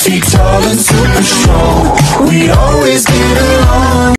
feet tall and super strong. We always get along.